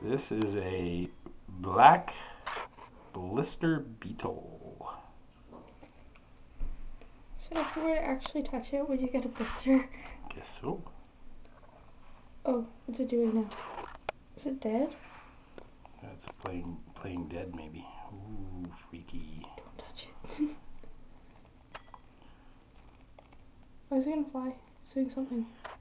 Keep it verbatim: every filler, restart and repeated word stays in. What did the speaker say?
This is a black Blister Beetle. So if you were to actually touch it, would you get a blister? Guess so. Oh, what's it doing now? Is it dead? That's playing playing dead maybe. Ooh, freaky. Don't touch it. Why is it gonna fly? It's doing something.